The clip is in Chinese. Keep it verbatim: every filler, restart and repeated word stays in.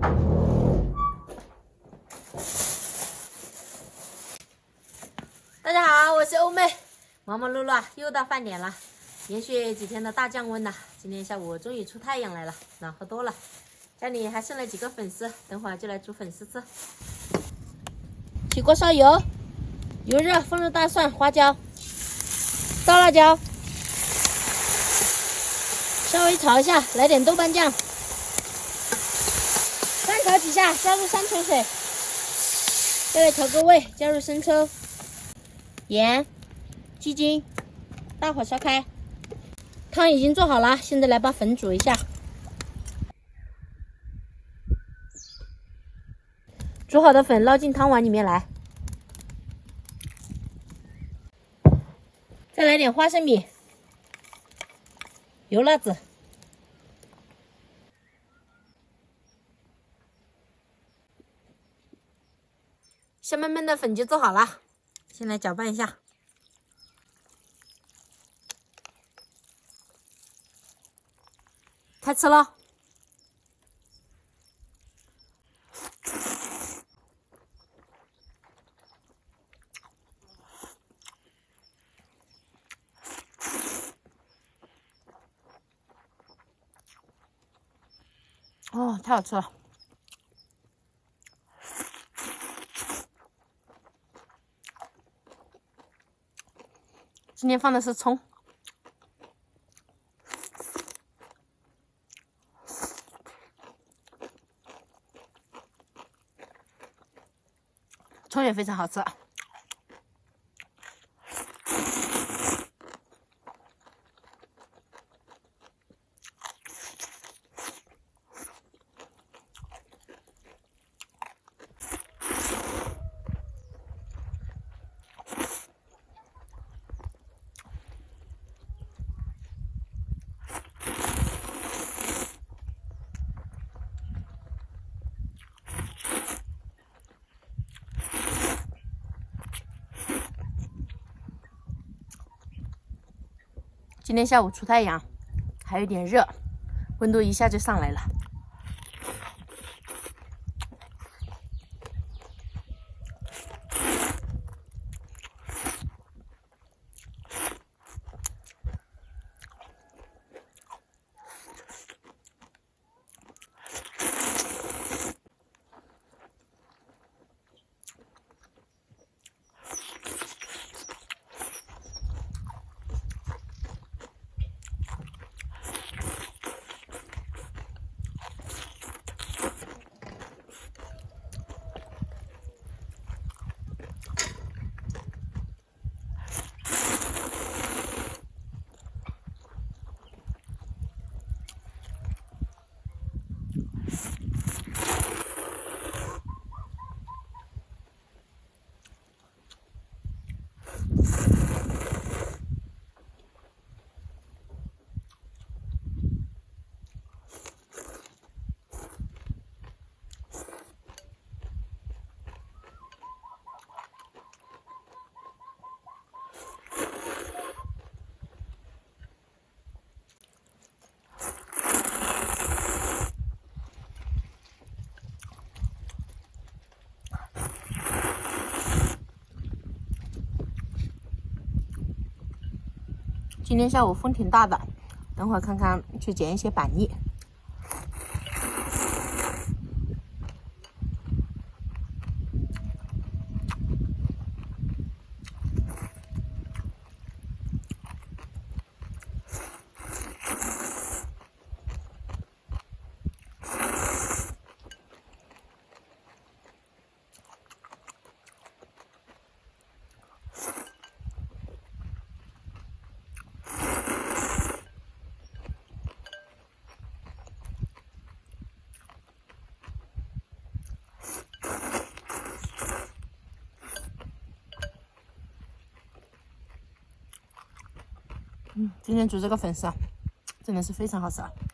大家好，我是欧妹，忙忙碌碌啊，又到饭点了。连续几天的大降温呐，今天下午终于出太阳来了，暖和多了。家里还剩了几个粉丝，等会儿就来煮粉丝吃。起锅烧油，油热放入大蒜、花椒、烧辣椒，稍微炒一下，来点豆瓣酱，翻炒几下，加入山泉水，再来调个味，加入生抽、盐、鸡精，大火烧开。汤已经做好了，现在来把粉煮一下。煮好的粉捞进汤碗里面来，再来点花生米、油辣子。香闷闷的粉就做好了，先来搅拌一下。开吃喽！哦，太好吃了！今天放的是葱。葱也非常好吃，今天下午出太阳，还有点热，温度一下就上来了。今天下午风挺大的，等会儿看看去捡一些板栗。嗯，今天煮这个粉丝啊，真的是非常好吃啊。